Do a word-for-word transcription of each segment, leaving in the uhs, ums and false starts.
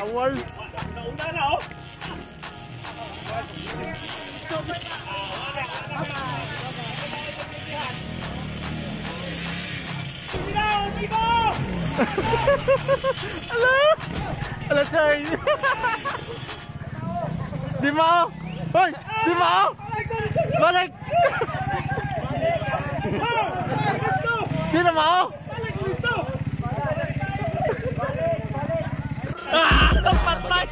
Yawal. Nauna na oh. Ala! Ala, Chay! Di mo! Hoy! Di mo! Balik! Di na mo! Balik dito! Ah! Patay!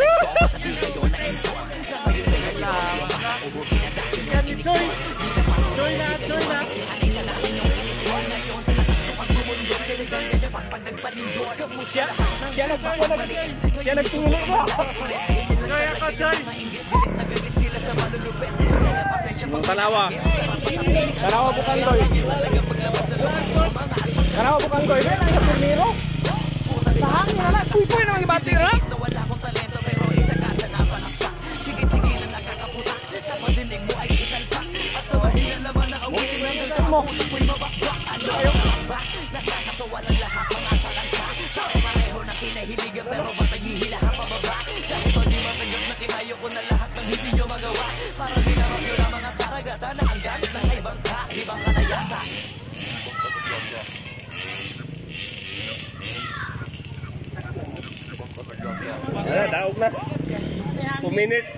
Yan ni Choy! Choy na! Choy na! Siya, siya nagtulog, siya nagtulog mo. Kaya ka, Choy. Tanawa. Tanawa bukan koy. Tanawa bukan koy. May nang purniro. Saan mo na? Kuy-kuy na mga bati na. Wala akong talento pero isa ka sa napanakpa. Sige-tigilan nakakaputa. Sa padinig mo ay isalpa. At tawahin na naman na awitin ng ganda mo. Ako'y mabakbak. Ano ayaw ba? Nakakatawa ng lahat mga talangka. Pareho na kinahiligan pero ba't naghihilahan pababa? Dahil ba di matanggap na kinayo ko na lahat ng hindi nyo magawa? Para ginarap nyo na mga karagatan na ang gamit ng ibang ka. Ibang kanayata. Wala, daog na. two minutes.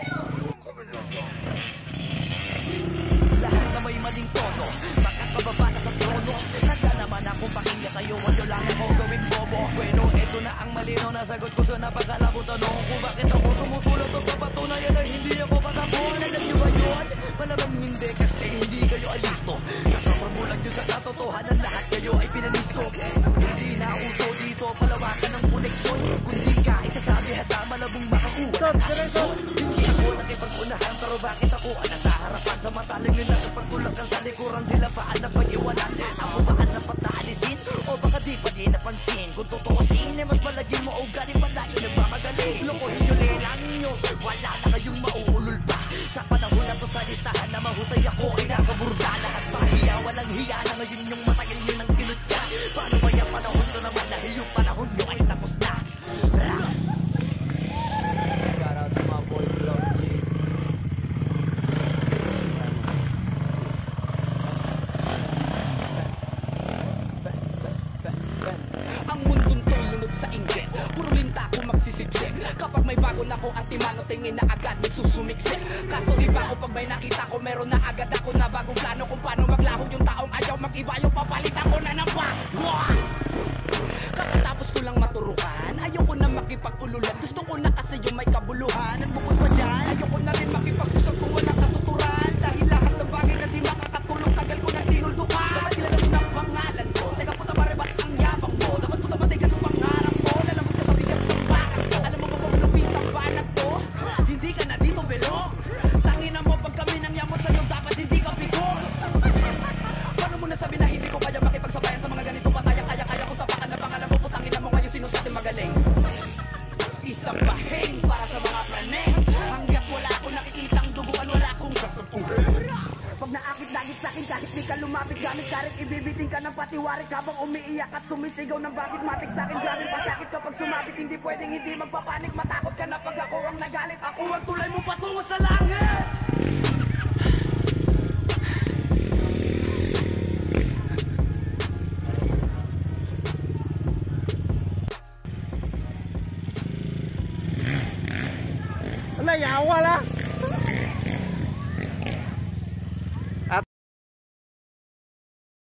Lahat na may maling tono, makakababa na sa trono. Nanda naman akong pakinggan kayo, wala lang ako gawin bobo. Bueno, eto na ang malinaw na sagot ko sa napakalabong tanong kung bakit ako sumusulot o papatunayan na hindi ako patapon. Alam nyo ba yun? Malamang hindi kasi hindi kayo alisto. Kasapamulan nyo sa katotohanan, lahat kayo ay pinanisto. Hindi na uso dito, palawakan ng koneksyon. Kundi ka, isasabi hata malabong makakuha ng aksyon. Hindi ako nakipag-unahan, pero bakit ako ang nasa harapan? Samantalang yun ang pagtulakan sa likuran, sila pa ang napag-iwanan. Ako ba ang napataalisin? O baka di pa di napansin? Kung totoosin, eh mas malagin mo o galing malayo nagmamagaling. Lokohin nyo, lelang nyo, wala na kayong mauulol pa. Sa panahon na to sa listahan na mahusay ako ay nakaburda. Lahat pa hiya, walang hiya na ngayon yung matagal nyo ng kinutya. Paano ba yung panahon to naman dahil yung panahon nyo ay tapos na? Shoutout sa mga boy vlog. Ang mundong to'y lunod sa inggit, puro linta ko magsisipsip. Kapag may bago na ko antimano, tingin na agad nagsusumiksip. Kaso iba ko pag may nakita ko, meron na agad ako na bagong plano kung paano maglahog yung taong ayaw mag-iba. Yung papalit ako na ng bago. Kakatapos ko lang maturukan, ayaw ko na makipag-ululan. Gusto ko na kasi yung may kabuluhan. At bukod pa dyan, ayaw ko na rin makipag-usap kung walang katuturan. Dahil lahat ng bagay na di makakatulong, tagal ko na tinuldukan. Dapat kilala mo ng pangalan ko, teka puta pare ba't ang yabang mo? Dapat puta matigas pangarap mo, lalabas ka sa bigat ng parang ko. Alam mo ba kung lupit ang banat to? Hindi ka na dito belo. Tangina mo pag kami nang yamot sa'yo, dapat hindi ka bigo. Paano mo nasabi na hindi ko kaya makipagsabayan sa mga ganito pataya? Kaya kaya ko tapakan na pangalan mo, putangin na mo ngayon sino sa ating magaling. Isang baheng para sa mga planeng. Hanggat wala akong nakikitang duguan, wala akong kasutuhan. Pag naakit-dagit sa'kin kahit di ka lumapit, gamit karit ibibiting ka ng patiwarik. Habang umiiyak at sumisigaw ng bakit matik sa'kin, grabe pasakit kapag sumabit. Hindi pwedeng hindi magpapanik, matakot ka na pag ako ang nagalit. Ako ang tulay mo patungo sa langit. Ala, yawa lah.